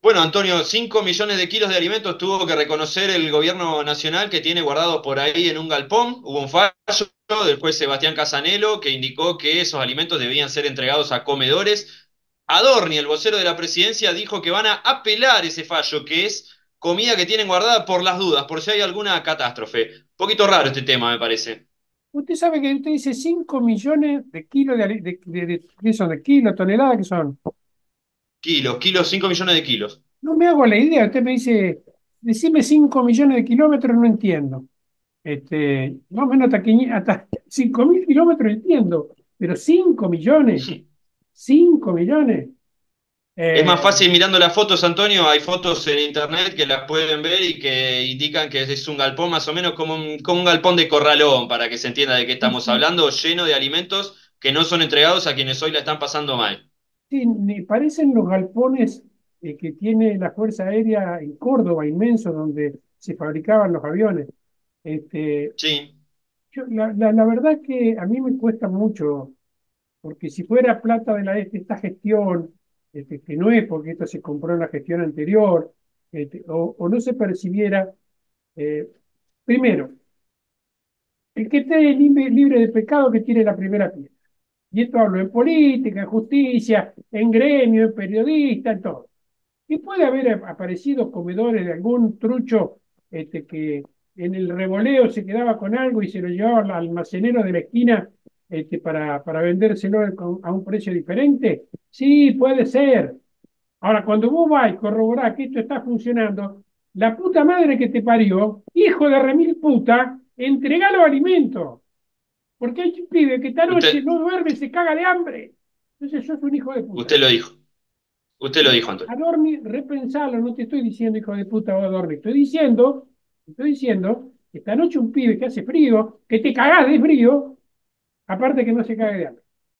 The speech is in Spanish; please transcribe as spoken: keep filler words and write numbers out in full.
Bueno, Antonio, cinco millones de kilos de alimentos tuvo que reconocer el gobierno nacional que tiene guardados por ahí en un galpón. Hubo un fallo del juez Sebastián Casanelo que indicó que esos alimentos debían ser entregados a comedores. Adorni, el vocero de la presidencia, dijo que van a apelar ese fallo, que es comida que tienen guardada por las dudas, por si hay alguna catástrofe. Un poquito raro este tema, me parece. Usted sabe que usted dice cinco millones de kilos de, ali- de, de, de- ¿qué son? ¿De kilos, toneladas? ¿Qué son? Kilos, kilos, cinco millones de kilos. No me hago la idea. Usted me dice, decime cinco millones de kilómetros, no entiendo. Este, más o menos hasta, quini- hasta cinco mil kilómetros entiendo, pero cinco millones, cinco millones. Es más Eh, fácil mirando las fotos, Antonio. Hay fotos en internet que las pueden ver y que indican que es un galpón más o menos como un, como un galpón de corralón, para que se entienda de qué sí, estamos sí, hablando, lleno de alimentos que no son entregados a quienes hoy la están pasando mal. sí, me parecen los galpones eh, que tiene la Fuerza Aérea en Córdoba, inmenso, donde se fabricaban los aviones. Este, Sí, yo, la, la, la verdad que a mí me cuesta mucho, porque si fuera plata de, la, de esta gestión, este, que no es porque esto se compró en la gestión anterior, este, o, o no se percibiera, eh, primero, el que esté libre, libre de pecado que tiene la primera piedra. Y esto hablo en política, en justicia, en gremio, en periodista, en todo. Y puede haber aparecido comedores de algún trucho este, que en el revoleo se quedaba con algo y se lo llevaba al almacenero de la esquina este, para, para vendérselo a un precio diferente. Sí, puede ser. Ahora, cuando vos vas y corroborás que esto está funcionando, la puta madre que te parió, hijo de remil puta, entrega los alimentos. Porque hay un pibe que esta noche usted, no duerme y se caga de hambre. Entonces sos un hijo de puta. usted lo dijo. Usted lo dijo, A Antonio. dormir, repensalo, no te estoy diciendo, hijo de puta, voy a dormir. Estoy diciendo, estoy diciendo, que esta noche un pibe que hace frío, que te cagás de frío, aparte que no se cague de hambre.